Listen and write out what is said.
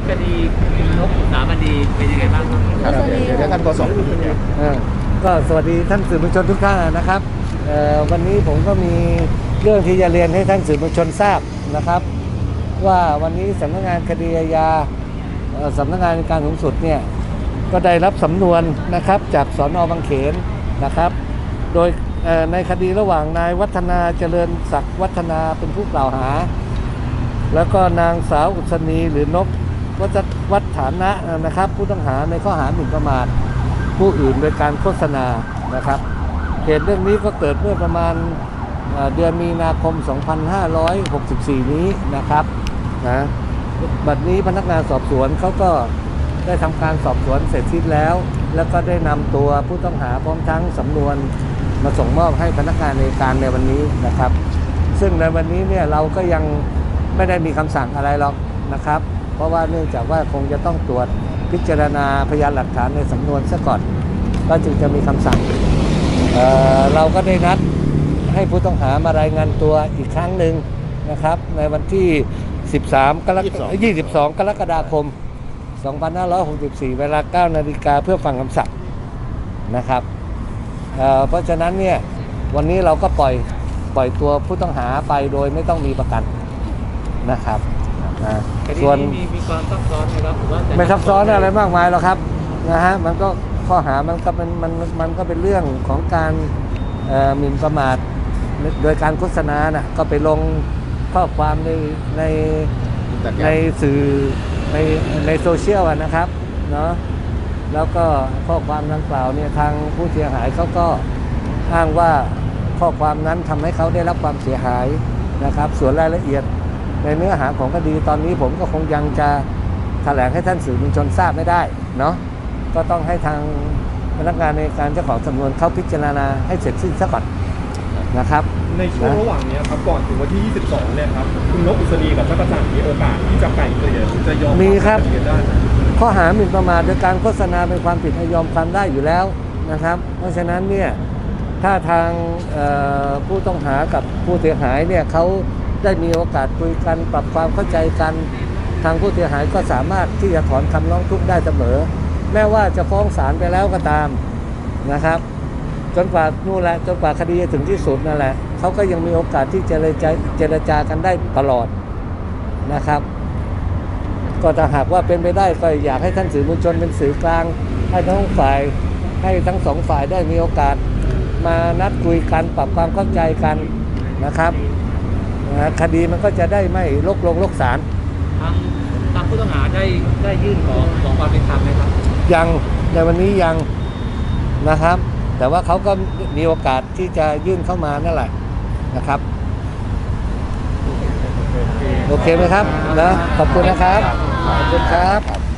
คดีคุณนกอุตสามณีเป็นยังไงบ้างครับเดี๋ยวท่านโฆษกก็สวัสดีท่านสื่อมวลชนทุกท่านนะครับวันนี้ผมก็มีเรื่องที่จะเรียนให้ท่านสื่อมวลชนทราบนะครับว่าวันนี้สำนักงานคดีอาญาสำนักงานการสูงสุดเนี่ยก็ได้รับสำนวนนะครับจากสน.บางเขนนะครับโดยในคดีระหว่างนายวัฒนาเจริญศักดิ์วัฒนาเป็นผู้กล่าวหาแล้วก็นางสาวอุศนีหรือนกวัฒนะนะครับผู้ต้องหาในข้อหาหมิ่นประมาทผู้อื่นโดยการโฆษณานะครับเหตุเรื่องนี้ก็เกิดเมื่อประมาณเดือนมีนาคม 2564 นี้นะครับนะบัดนี้พนักงานสอบสวนเขาก็ได้ทำการสอบสวนเสร็จสิ้นแล้วก็ได้นำตัวผู้ต้องหาพร้อมทั้งสำนวนมาส่งมอบให้พนักงานอัยการในวันนี้นะครับซึ่งในวันนี้เนี่ยเราก็ยังไม่ได้มีคำสั่งอะไรหรอกนะครับเพราะว่าเนื่องจากว่าคงจะต้องตรวจพิจารณาพยานหลักฐานในสำนวนซะก่อนก็จึงจะมีคำสั่งเราก็ได้นัดให้ผู้ต้องหามารายงานตัวอีกครั้งหนึ่งนะครับในวันที่22 กรกฎาคม 2564 เวลา 9 นาฬิกาเพื่อฟังคำสั่งนะครับเพราะฉะนั้นเนี่ยวันนี้เราก็ปล่อยตัวผู้ต้องหาไปโดยไม่ต้องมีประกันนะครับส่วนมีความซับซ้อนไหมครับไม่ซับซ้อนอะไรมากมายหรอกครับนะฮะมันก็ข้อหามันก็เป็นเรื่องของการหมิ่นประมาทโดยการโฆษณานะก็ไปลงข้อความในสื่อในโซเชียลนะครับเนาะแล้วก็ข้อความดังกล่าวเนี่ยทางผู้เสียหายเขาก็อ้างว่าข้อความนั้นทำให้เขาได้รับความเสียหายนะครับส่วนรายละเอียดในเนื้อหาของคดีตอนนี้ผมก็คงยังจะแถลงให้ท่านสื่อมวลชนทราบไม่ได้เนาะก็ต้องให้ทางพนักงานในการเจ้าของสำนวนเข้าพิจารณาให้เสร็จสิ้นซะก่อนนะครับในช่วงระหว่างนี้ครับก่อนถึงวันที่ 22 เนี่ยครับคุณนกอุศนีกับจักรจันทร์มีโอกาสที่จะไกล่เกลี่ยหรือจะยอมมีครับได้ข้อหาหมิ่นประมาทโดยการโฆษณาเป็นความผิดยอมความได้อยู่แล้วนะครับเพราะฉะนั้นเนี่ยถ้าทางผู้ต้องหากับผู้เสียหายเนี่ยเขาได้มีโอกาสคุยกันปรับความเข้าใจกันทางผู้เสียหายก็สามารถที่จะถอนคำร้องทุกข์ได้เสมอแม้ว่าจะฟ้องศาลไปแล้วก็ตามนะครับจนกว่านู่นแหละจนกว่าคดีจะถึงที่สุดนั่นแหละเขาก็ยังมีโอกาสที่จะเจรจากันได้ตลอดนะครับก็ถ้าหากว่าเป็นไปได้ก็อยากให้ท่านสื่อมวลชนเป็นสื่อกลางให้ทั้งสองฝ่ายได้มีโอกาสมานัดคุยกันปรับความเข้าใจกันนะครับคดีมันก็จะได้ไม่ลกศาลทางผู้ต้องหาได้ยื่นของความเป็นธรรมไหมครับยังในวันนี้ยังนะครับแต่ว่าเขาก็มีโอกาสที่จะยื่นเข้ามานั่นแหละนะครับโอเคไหมครับนะขอบคุณนะครับขอบคุณครับ